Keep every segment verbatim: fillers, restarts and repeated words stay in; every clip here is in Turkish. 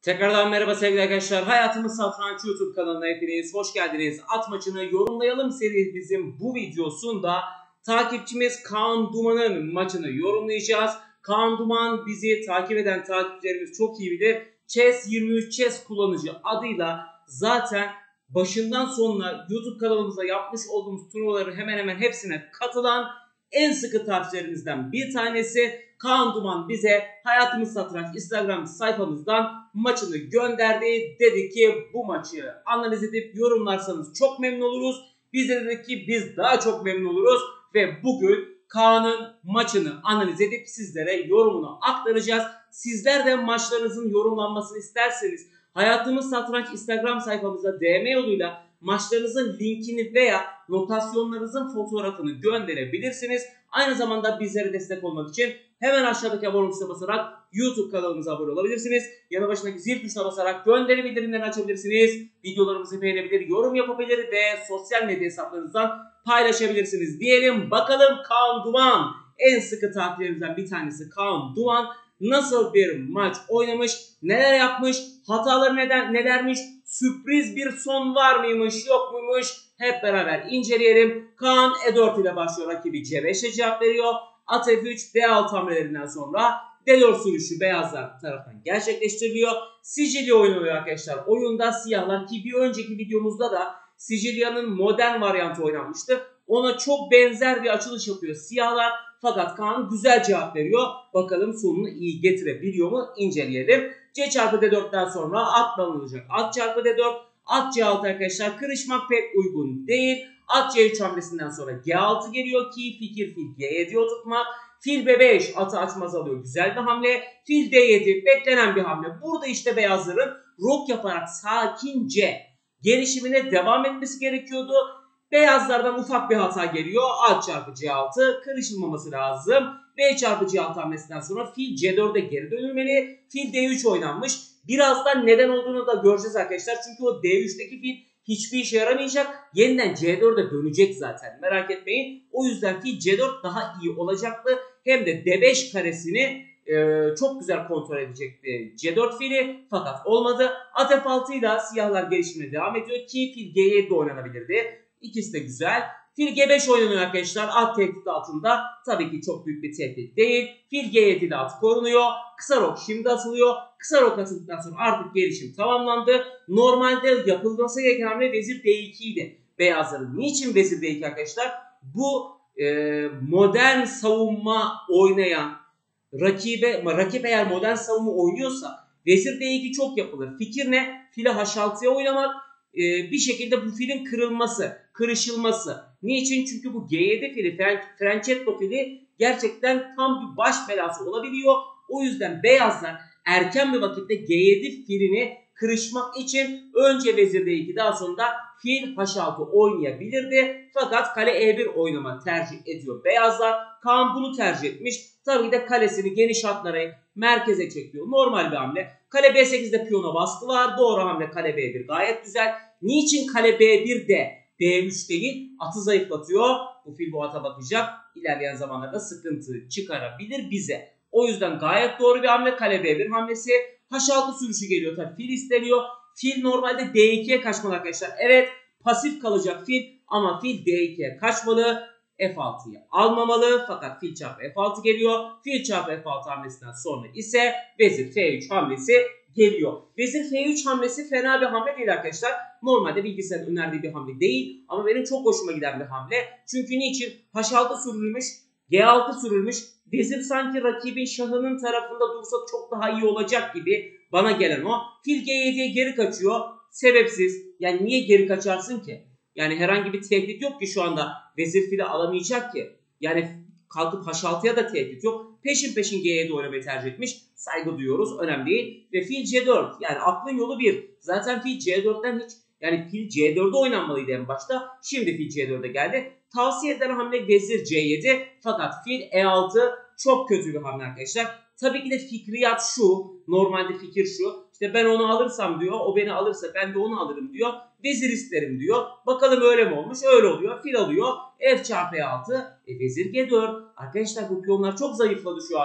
Tekrardan merhaba sevgili arkadaşlar. Hayatımız Satranç YouTube kanalına hepiniz hoş geldiniz. At maçını yorumlayalım serimizin bu videosunda takipçimiz Kaan Duman'ın maçını yorumlayacağız. Kaan Duman bizi takip eden takipçilerimiz çok iyi bilir. Chess yirmi üç Chess kullanıcı adıyla zaten başından sonuna YouTube kanalımızda yapmış olduğumuz turnuvaların hemen hemen hepsine katılan en sıkı takipçilerimizden bir tanesi. Kaan Duman bize Hayatımız Satranç Instagram sayfamızdan maçını gönderdi. Dedi ki bu maçı analiz edip yorumlarsanız çok memnun oluruz. Biz de dedik ki biz daha çok memnun oluruz. Ve bugün Kaan'ın maçını analiz edip sizlere yorumunu aktaracağız. Sizler de maçlarınızın yorumlanmasını isterseniz Hayatımız Satranç Instagram sayfamıza D M yoluyla maçlarınızın linkini veya notasyonlarınızın fotoğrafını gönderebilirsiniz. Aynı zamanda bizlere destek olmak için hemen aşağıdaki abone tuşuna basarak YouTube kanalımıza abone olabilirsiniz. Yanı başındaki zil tuşuna basarak gönderi bildirimlerini açabilirsiniz. Videolarımızı beğenebilir, yorum yapabilir ve sosyal medya hesaplarınızdan paylaşabilirsiniz diyelim. Bakalım Kaan Duman, en sıkı takipçilerimizden bir tanesi Kaan Duman nasıl bir maç oynamış, neler yapmış, hataları neden, nelermiş, sürpriz bir son var mıymış, yok muymuş, hep beraber inceleyelim. Kaan E dört ile başlıyor, rakibi C beş'e cevap veriyor. At F üç, D altı hamlelerinden sonra D dört sürüşü beyazlar tarafından gerçekleştiriliyor. Sicilya oynanıyor arkadaşlar. Oyunda siyahlar, ki bir önceki videomuzda da Sicilya'nın modern varyantı oynanmıştı. Ona çok benzer bir açılış yapıyor siyahlar. Fakat Kaan güzel cevap veriyor. Bakalım sonunu iyi getirebiliyor mu, inceleyelim. C çarpı D dört'ten sonra at alınacak. At çarpı D dört, at C altı arkadaşlar kırışmak pek uygun değil. At C üç hamlesinden sonra G altı geliyor ki fikir fil G yedi'ye oturtmak. Fil B beş atı açmaz alıyor, güzel bir hamle. Fil D yedi beklenen bir hamle. Burada işte beyazların rok yaparak sakince gelişimine devam etmesi gerekiyordu. Beyazlardan ufak bir hata geliyor. At çarpı C altı kırışılmaması lazım. B çarpı C altı hamlesinden sonra fil C dört'e geri dönülmeli. Fil D üç oynanmış. Birazdan neden olduğunu da göreceğiz arkadaşlar. Çünkü o D üç'teki fil hiçbir işe yaramayacak. Yeniden C dört'e dönecek zaten. Merak etmeyin. O yüzden fil C dört daha iyi olacaktı. Hem de D beş karesini e, çok güzel kontrol edecekti C dört fili. Fakat olmadı. At F altı ile siyahlar gelişimine devam ediyor ki fil G yedi oynanabilirdi. İkisi de güzel. Fil G beş oynanıyor arkadaşlar. At tehdit altında. Tabii ki çok büyük bir tehdit değil. Fil G yedi ile at korunuyor. Kısa rok şimdi atılıyor. Kısa rok atıldıktan sonra artık gelişim tamamlandı. Normalde yapılması gereken hamle vezir D iki idi. Beyazların niçin vezir D iki arkadaşlar? Bu e, modern savunma oynayan rakibe, rakip eğer modern savunma oynuyorsa vezir D iki çok yapılır. Fikir ne? Fili H altı'ya oynamak. Bir şekilde bu filin kırılması, kırışılması. Niçin? Çünkü bu G yedi fili, Francesco fili gerçekten tam bir baş belası olabiliyor. O yüzden beyazlar erken bir vakitte G yedi filini kırışmak için önce vezir D iki, daha sonra fil H altı oynayabilirdi. Fakat kale E bir oynama tercih ediyor beyazlar. Kaan bunu tercih etmiş. Tabii de kalesini geniş hatlara merkeze çekiyor. Normal bir hamle. Kale B sekiz'de piyona baskı var. Doğru hamle kale B bir, gayet güzel. Niçin kale B bir'de B üç değil? Atı zayıflatıyor. Bu fil bu ata bakacak. İlerleyen zamanlarda sıkıntı çıkarabilir bize. O yüzden gayet doğru bir hamle kale B bir hamlesi. H altı sürüşü geliyor tabii. Fil isteniyor. Fil normalde D iki'ye kaçmalı arkadaşlar. Evet, pasif kalacak fil ama fil D iki'ye kaçmalı. F altı'yı almamalı, fakat fil çarpı F altı geliyor. Fil çarpı F altı hamlesinden sonra ise vezir F üç hamlesi geliyor. Vezir F üç hamlesi fena bir hamle değil arkadaşlar. Normalde bilgisayarın önerdiği bir hamle değil ama benim çok hoşuma giden bir hamle. Çünkü niçin? H altı sürülmüş, G altı sürülmüş. Vezir sanki rakibin şahının tarafında dursa çok daha iyi olacak gibi bana gelen o. Fil G yedi'ye geri kaçıyor. Sebepsiz. Yani niye geri kaçarsın ki? Yani herhangi bir tehdit yok ki şu anda. Vezir fili alamayacak ki. Yani kalkıp H altı'ya da tehdit yok. Peşin peşin G yedi oynamayı tercih etmiş. Saygı duyuyoruz. Önemli değil. Ve fil C dört. Yani aklın yolu bir. Zaten fil C dört'ten hiç, yani fil C dört'e oynanmalıydı en başta. Şimdi fil C dört'e geldi. Tavsiye edilen hamle vezir C yedi. Fakat fil E altı çok kötü bir hamle arkadaşlar. Tabii ki de fikriyat şu. Normalde fikir şu. İşte ben onu alırsam diyor. O beni alırsa ben de onu alırım diyor. Vezir isterim diyor. Bakalım öyle mi olmuş? Öyle oluyor. Fil alıyor. F çarpı E altı. E vezir G dört. Arkadaşlar bu piyonlar çok zayıfladı şu anda.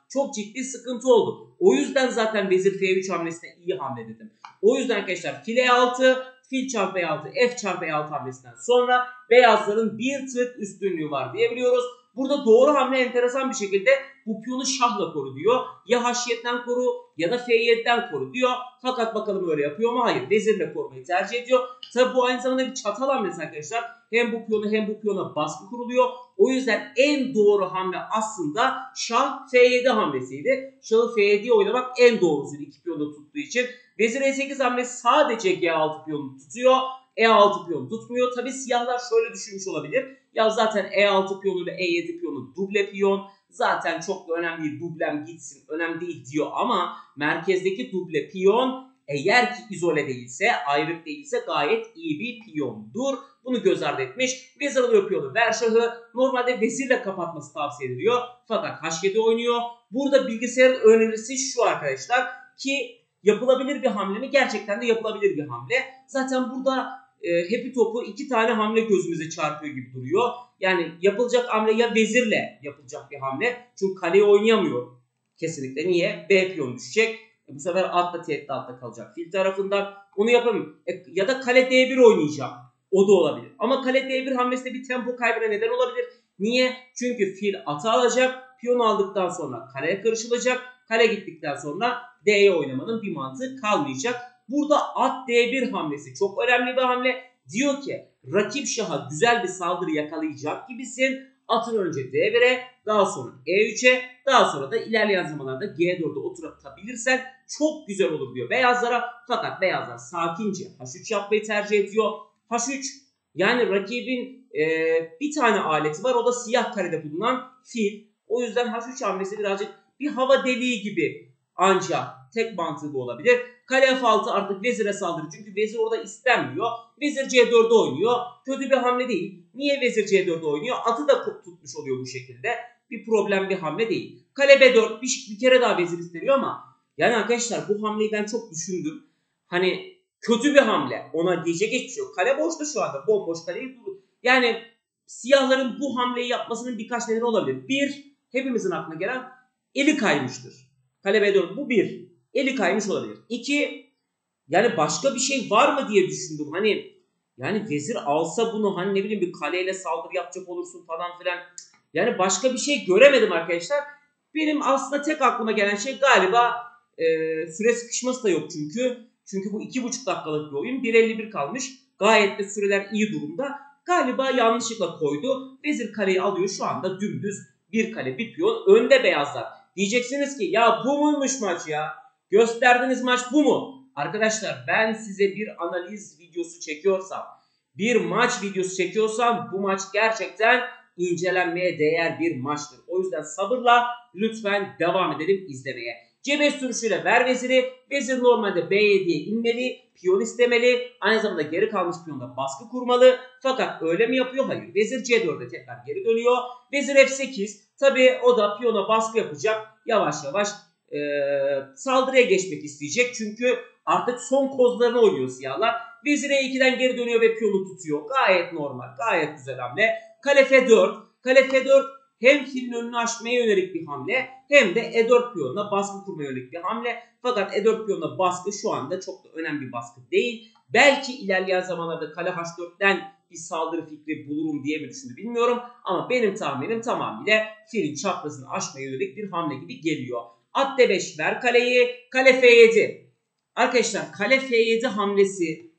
çok ciddi sıkıntı oldu. O yüzden zaten vezir F üç hamlesine iyi hamle dedim. O yüzden arkadaşlar fil E altı, fil çarpı E altı, F çarpı E altı hamlesinden sonra beyazların bir tık üstünlüğü var diyebiliyoruz. Burada doğru hamle enteresan bir şekilde bu piyonu şahla koru diyor. Ya H yedi'den koru ya da F yedi'den koru diyor. Fakat bakalım öyle yapıyor mu? Hayır. Vezirle korumayı tercih ediyor. Tabi bu aynı zamanda bir çatal hamlesi arkadaşlar. Hem bu piyonu hem bu piyona baskı kuruluyor. O yüzden en doğru hamle aslında şah F yedi hamlesiydi. Şahı F yedi'ye oynamak en doğrusuydu iki piyonu tuttuğu için. Vezir E sekiz hamlesi sadece G altı piyonu tutuyor. E altı piyonu tutmuyor. Tabi siyahlar şöyle düşünmüş olabilir. Ya zaten E altı piyonuyla E yedi piyonu duble piyon. Zaten çok da önemli değil, dublem gitsin, önemli değil diyor ama merkezdeki duble piyon eğer ki izole değilse, ayrık değilse gayet iyi bir piyondur. Bunu göz ardı etmiş. Vezir alıyor piyonu, ver şahı. Normalde vezirle kapatması tavsiye ediliyor. Fakat H yedi oynuyor. Burada bilgisayarın önerisi şu arkadaşlar ki yapılabilir bir hamle mi? Gerçekten de yapılabilir bir hamle. Zaten burada e, hepi topu iki tane hamle gözümüze çarpıyor gibi duruyor. Yani yapılacak hamle ya vezirle yapılacak bir hamle. Çünkü kaleyi oynayamıyor. Kesinlikle. Niye? B piyonu düşecek. E, bu sefer atla tehdit altta kalacak. Fil tarafından onu yapamıyorum. E, ya da kale D bir oynayacağım. O da olabilir. Ama kale D bir hamlesinde bir tempo kaybına neden olabilir. Niye? Çünkü fil atı alacak. Piyonu aldıktan sonra kaleye karışılacak. Kale gittikten sonra D'ye oynamanın bir mantığı kalmayacak. Burada at D bir hamlesi çok önemli bir hamle. Diyor ki rakip şaha güzel bir saldırı yakalayacak gibisin. Atın önce D bir'e, daha sonra E üç'e, daha sonra da ilerleyen zamanlarda G dört'e oturtabilirsen çok güzel olur diyor beyazlara. Fakat beyazlar sakince H üç yapmayı tercih ediyor. H üç yani rakibin e, bir tane aleti var, o da siyah karede bulunan fil. O yüzden H üç hamlesi birazcık bir hava deliği gibi, ancak tek mantığı bu olabilir. Kale F altı artık vezire saldırır. Çünkü vezir orada istenmiyor. Vezir C dört'e oynuyor. Kötü bir hamle değil. Niye vezir C dört'e oynuyor? Atı da tutmuş oluyor bu şekilde. Bir problem bir hamle değil. Kale B dört bir, bir kere daha vezir isteniyor ama yani arkadaşlar bu hamleyi ben çok düşündüm. Hani kötü bir hamle. Ona diyecek hiçbir şey yok. Kale boşta şu anda. Bomboş kaleyi durur. Yani siyahların bu hamleyi yapmasının birkaç nedeni olabilir. Bir, hepimizin aklına gelen eli kaymıştır. Kale B dört bu bir. Eli kaymış olabilir. İki, yani başka bir şey var mı diye düşündüm. Hani yani vezir alsa bunu, hani ne bileyim bir kaleyle saldırı yapacak olursun falan filan. Yani başka bir şey göremedim arkadaşlar. Benim aslında tek aklıma gelen şey galiba e, süre sıkışması da yok çünkü. Çünkü bu iki buçuk dakikalık bir oyun. bir elli bir kalmış. Gayet de süreler iyi durumda. Galiba yanlışlıkla koydu. Vezir kaleyi alıyor şu anda dümdüz. Bir kale bir piyon önde beyazlar. Diyeceksiniz ki ya bu muymuş maç ya? Gösterdiğiniz maç bu mu? Arkadaşlar ben size bir analiz videosu çekiyorsam, bir maç videosu çekiyorsam bu maç gerçekten incelenmeye değer bir maçtır. O yüzden sabırla lütfen devam edelim izlemeye. C beş sürüşüyle ver veziri. Vezir normalde B yedi'ye inmeli. Piyon istemeli. Aynı zamanda geri kalmış piyonda baskı kurmalı. Fakat öyle mi yapıyor? Hayır. Vezir C dört'e tekrar geri dönüyor. Vezir F sekiz. Tabi o da piyona baskı yapacak. Yavaş yavaş e, saldırıya geçmek isteyecek. Çünkü artık son kozlarını oynuyor siyahlar. Vezir E iki'den geri dönüyor ve piyonu tutuyor. Gayet normal. Gayet güzel hamle. Kale F dört. Kale F dört hem filin önünü açmaya yönelik bir hamle hem de E dört piyonuna baskı kurmaya yönelik bir hamle. Fakat E dört piyonuna baskı şu anda çok da önemli bir baskı değil. Belki ilerleyen zamanlarda kale H dört'ten bir saldırı fikri bulurum diye mi düşündü bilmiyorum. Ama benim tahminim tamamıyla filin çaprazını aşmaya yönelik bir hamle gibi geliyor. At D beş ver kaleyi. Kale F yedi. Arkadaşlar kale F yedi hamlesi,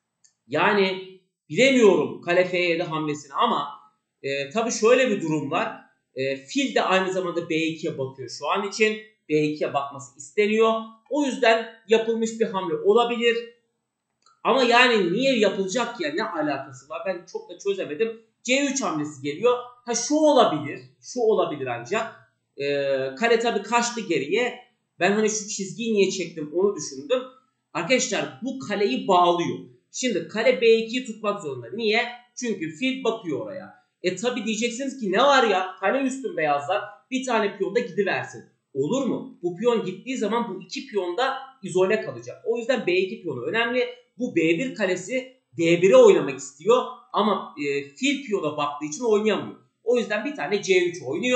yani bilemiyorum kale F yedi hamlesini ama e, tabii şöyle bir durum var. E, fil de aynı zamanda B iki'ye bakıyor şu an için. B iki'ye bakması isteniyor. O yüzden yapılmış bir hamle olabilir. Ama yani niye yapılacak ya, ne alakası var? Ben çok da çözemedim. C üç hamlesi geliyor. Ha şu olabilir. Şu olabilir ancak. E, kale tabii kaçtı geriye. Ben hani şu çizgiyi niye çektim onu düşündüm. Arkadaşlar bu kaleyi bağlıyor. Şimdi kale B iki'yi tutmak zorunda. Niye? Çünkü fil bakıyor oraya. E tabi diyeceksiniz ki ne var ya, kale üstün beyazlar bir tane piyon da gidiversin. Olur mu? Bu piyon gittiği zaman bu iki piyon da izole kalacak. O yüzden B iki piyonu önemli. Bu B bir kalesi D bir'e oynamak istiyor ama e, fil piyona baktığı için oynayamıyor. O yüzden bir tane C üç oynuyor.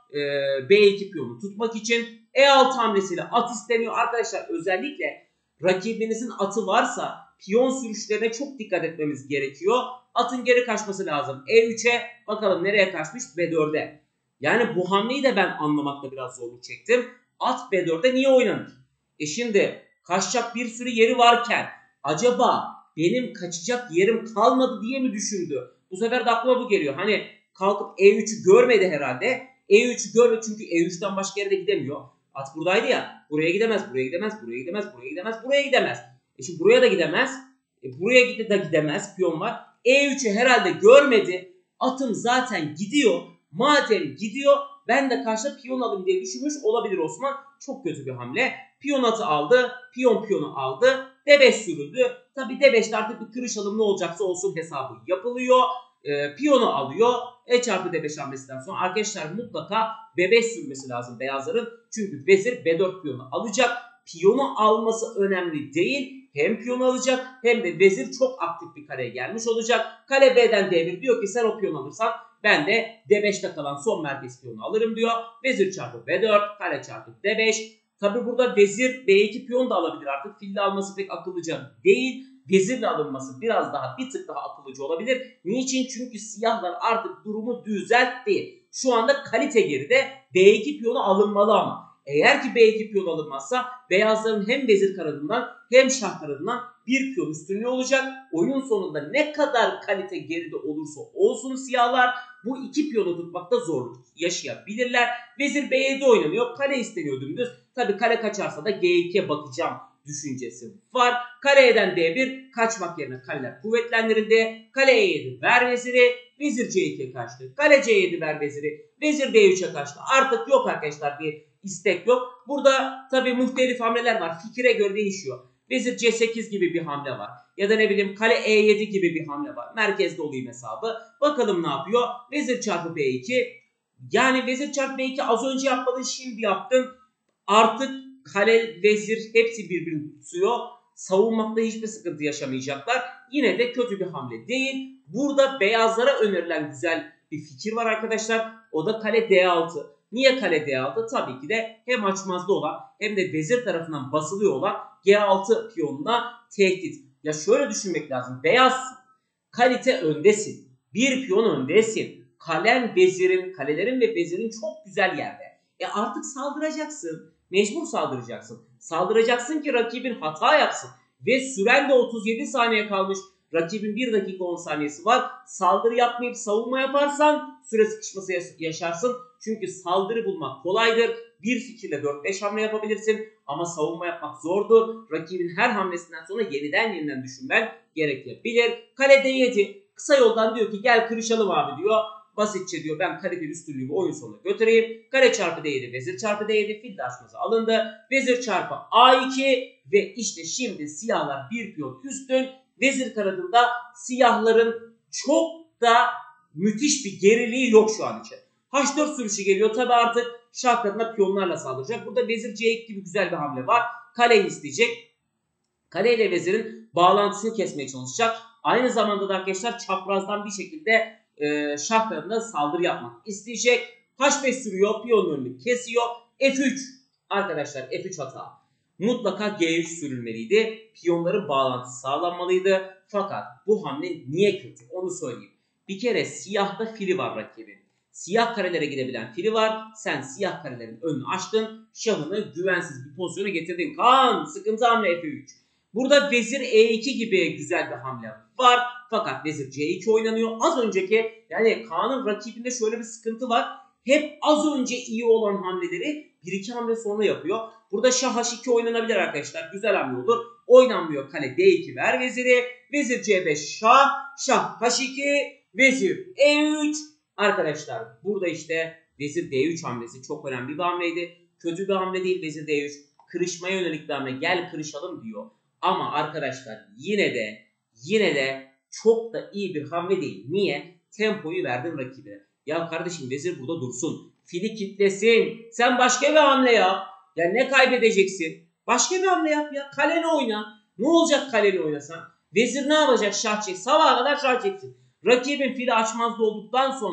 e, B iki piyonu tutmak için. E altı hamlesiyle at isteniyor. Arkadaşlar özellikle rakibinizin atı varsa piyon sürüşlerine çok dikkat etmemiz gerekiyor. Atın geri kaçması lazım. E üçe bakalım nereye kaçmış? B dörde. Yani bu hamleyi de ben anlamakta biraz zorluk çektim. At B dörde niye oynanır? E şimdi kaçacak bir sürü yeri varken acaba benim kaçacak yerim kalmadı diye mi düşündü? Bu sefer de aklıma bu geliyor. Hani kalkıp E üçü görmedi herhalde. E üçü görmedi çünkü E üçten başka yere de gidemiyor. At buradaydı ya. Buraya gidemez, buraya gidemez, buraya gidemez, buraya gidemez, buraya gidemez. E şimdi buraya da gidemez. E buraya de gidemez. Piyon var. E üçü herhalde görmedi. Atım zaten gidiyor. Madem gidiyor ben de karşıda piyon alayım diye düşünmüş olabilir Osman. Çok kötü bir hamle. Piyon atı aldı. Piyon piyonu aldı. D beş sürüldü. Tabi D beşte artık bir kırış alım ne olacaksa olsun hesabı yapılıyor. E, piyonu alıyor. E çarpı D beş hamlesinden sonra arkadaşlar mutlaka B beş sürmesi lazım beyazların. Çünkü vezir B dört piyonu alacak. Piyonu alması önemli değil. Hem piyonu alacak hem de vezir çok aktif bir kareye gelmiş olacak. Kale B'den D bir diyor ki sen o piyonu alırsan ben de D beşte kalan son merkez piyonu alırım diyor. Vezir çarpı B dört, kale çarpı D beş. Tabi burada vezir B iki piyon da alabilir artık. Fille alması pek akıllıca değil. Vezirle alınması biraz daha bir tık daha akıllıca olabilir. Niçin? Çünkü siyahlar artık durumu düzeltti. Şu anda kalite geride. B iki piyonu alınmalı ama. Eğer ki B iki piyon alınmazsa beyazların hem vezir kanadından hem şah kanadından bir piyon üstünlüğü olacak. Oyun sonunda ne kadar kalite geride olursa olsun siyahlar bu iki piyonu tutmakta zorluk yaşayabilirler. Vezir B yedi oynanıyor. Kale isteniyor dümdüz. Tabi kale kaçarsa da G ikiye bakacağım düşüncesi var. Kale E'den D bir kaçmak yerine kaleler kuvvetlendirildi. Kale E yedi ver veziri. Vezir C ikiye kaçtı. Kale C yedi ver veziri. Vezir D üçe kaçtı. Artık yok arkadaşlar bir istek yok. Burada tabi muhtelif hamleler var. Fikire göre değişiyor. Vezir C sekiz gibi bir hamle var. Ya da ne bileyim kale E yedi gibi bir hamle var. Merkezde olayım hesabı. Bakalım ne yapıyor? Vezir çarpı B iki. Yani vezir çarpı B iki az önce yapmadın şimdi yaptın. Artık kale, vezir hepsi birbirini tutuyor. Savunmakta hiçbir sıkıntı yaşamayacaklar. Yine de kötü bir hamle değil. Burada beyazlara önerilen güzel bir fikir var arkadaşlar. O da kale D altı. Niye kale D altı? Tabii ki de hem açmazda olan hem de vezir tarafından basılıyor olan G altı piyonuna tehdit. Ya şöyle düşünmek lazım. Beyazsın. Kalite öndesin. Bir piyon öndesin. Kalen vezirin, kalelerin ve vezirin çok güzel yerde. E artık saldıracaksın. Mecbur saldıracaksın. Saldıracaksın ki rakibin hata yapsın. Ve süren de otuz yedi saniye kalmış. Rakibin bir dakika on saniyesi var. Saldırı yapmayıp savunma yaparsan süre sıkışması yaşarsın. Çünkü saldırı bulmak kolaydır. Bir fikirle dört beş hamle yapabilirsin. Ama savunma yapmak zordur. Rakibin her hamlesinden sonra yeniden yeniden düşünmen gerekebilir. Kale D yedi. Kısa yoldan diyor ki gel kırışalım abi diyor. Basitçe diyor ben karedir üstünlüğümü oyun sonuna götüreyim. Kare çarpı D yedi, vezir çarpı D yedi, fil açması alındı. Vezir çarpı A iki ve işte şimdi siyahlar bir piyon üstün. Vezir kanadında siyahların çok da müthiş bir geriliği yok şu an için. H dört sürüşü geliyor. Tabi artık şah kanadına piyonlarla saldıracak. Burada vezir C iki gibi güzel bir hamle var. Kaleyi isteyecek. Kale ile vezirin bağlantısını kesmeye çalışacak. Aynı zamanda da arkadaşlar çaprazdan bir şekilde e, şah kanadına saldırı yapmak isteyecek. H beş sürüyor. Piyonun önünü kesiyor. F üç. Arkadaşlar F üç hata. Mutlaka G üç sürülmeliydi. Piyonların bağlantısı sağlanmalıydı. Fakat bu hamle niye kötü? Onu söyleyeyim. Bir kere siyahta fili var rakibin. Siyah karelere gidebilen fili var. Sen siyah karelerin önünü açtın. Şahını güvensiz bir pozisyona getirdin. Kaan sıkıntı hamle F üç. Burada vezir E iki gibi güzel bir hamle var. Fakat vezir C iki oynanıyor. Az önceki yani Kaan'ın rakibinde şöyle bir sıkıntı var. Hep az önce iyi olan hamleleri bir iki hamle sonra yapıyor. Burada şah H iki oynanabilir arkadaşlar. Güzel hamle olur. Oynanmıyor. Kale D iki ver veziri. Vezir C beş şah. Şah H iki. Vezir E üç. Arkadaşlar burada işte vezir D üç hamlesi çok önemli bir hamleydi. Kötü bir hamle değil vezir D üç. Kırışmaya yönelik bir hamle. Gel kırışalım diyor. Ama arkadaşlar yine de yine de çok da iyi bir hamle değil. Niye? Tempoyu verdin rakibe. Ya kardeşim vezir burada dursun. Fili kitlesin. Sen başka bir hamle yap. Ya ne kaybedeceksin? Başka bir hamle yap ya. Kaleni oyna. Ne olacak kaleni oynasan? Vezir ne yapacak? Şah çek. Sabaha kadar şah çeksin. Rakibin fili açmazda olduktan sonra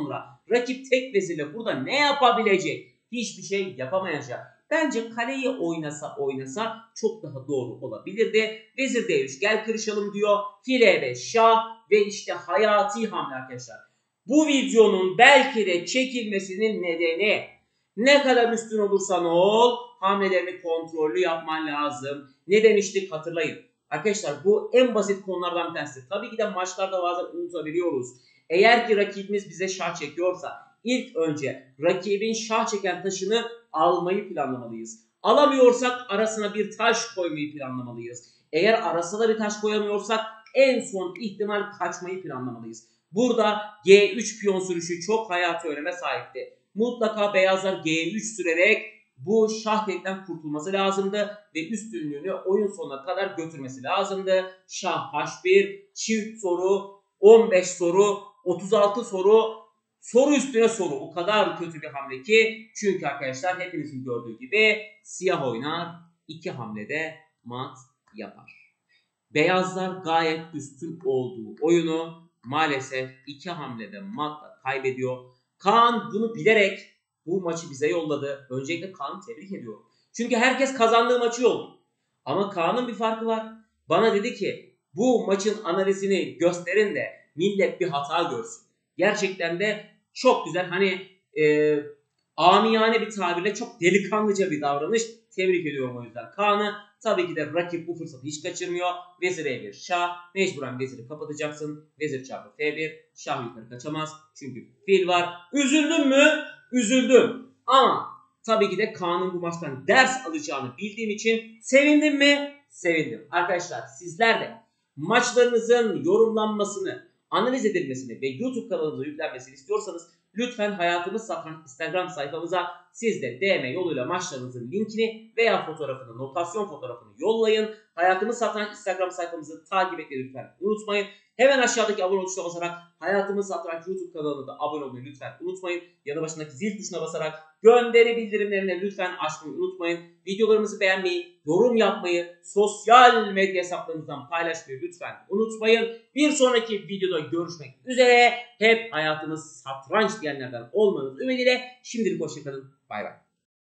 Rakip tek vezirle burada ne yapabilecek? Hiçbir şey yapamayacak. Bence kaleyi oynasa oynasa çok daha doğru olabilirdi. Vezir D üç gel kırışalım diyor. Fil E beş şah ve işte hayati hamle arkadaşlar. Bu videonun belki de çekilmesinin nedeni ne kadar üstün olursan ol hamlelerini kontrollü yapman lazım. Ne demiştik hatırlayın. Arkadaşlar bu en basit konulardan bir tanesi. Tabii ki de maçlarda bazen unutabiliyoruz. Eğer ki rakibimiz bize şah çekiyorsa ilk önce rakibin şah çeken taşını almayı planlamalıyız. Alamıyorsak arasına bir taş koymayı planlamalıyız. Eğer arasına da bir taş koyamıyorsak en son ihtimal kaçmayı planlamalıyız. Burada G üç piyon sürüşü çok hayati öneme sahipti. Mutlaka beyazlar G üç sürerek bu şah tekten kurtulması lazımdı ve üstünlüğünü oyun sonuna kadar götürmesi lazımdı. Şah H bir, çift soru, on beş soru, otuz altı soru, soru üstüne soru. O kadar kötü bir hamle ki çünkü arkadaşlar hepinizin gördüğü gibi siyah oynar iki hamlede mat yapar. Beyazlar gayet üstün olduğu oyunu maalesef iki hamlede matla kaybediyor. Kaan bunu bilerek bu maçı bize yolladı. Öncelikle Kaan'ı tebrik ediyorum. Çünkü herkes kazandığı maçı yolladı. Ama Kaan'ın bir farkı var. Bana dedi ki bu maçın analizini gösterin de millet bir hata görsün. Gerçekten de çok güzel, hani e, amiyane bir tabirle çok delikanlıca bir davranış. Tebrik ediyorum o yüzden Kaan'ı. Tabii ki de rakip bu fırsatı hiç kaçırmıyor. Vezir E bir şah. Mecburen veziri kapatacaksın. Vezir çarpı F bir. Şah yukarı kaçamaz. Çünkü fil var. Üzüldüm mü? Üzüldüm. Ama tabii ki de Kaan'ın bu maçtan ders alacağını bildiğim için sevindim mi? Sevindim. Arkadaşlar sizler de maçlarınızın yorumlanmasını, analiz edilmesini ve YouTube kanalımıza yüklenmesini istiyorsanız lütfen Hayatımız Satranç Instagram sayfamıza siz de D M yoluyla maçlarınızın linkini veya fotoğrafını, notasyon fotoğrafını yollayın. Hayatımız Satranç Instagram sayfamızı takip etmeyi lütfen unutmayın. Hemen aşağıdaki abone ol tuşuna basarak Hayatımız Satranç YouTube kanalına da abone olmayı lütfen unutmayın. Yanı başındaki zil tuşuna basarak gönderi bildirimlerini lütfen açmayı unutmayın. Videolarımızı beğenmeyi, yorum yapmayı, sosyal medya hesaplarınızdan paylaşmayı lütfen unutmayın. Bir sonraki videoda görüşmek üzere. Hep hayatınız satranç diyenlerden olmanız ümidiyle şimdilik hoşçakalın. Bay bay.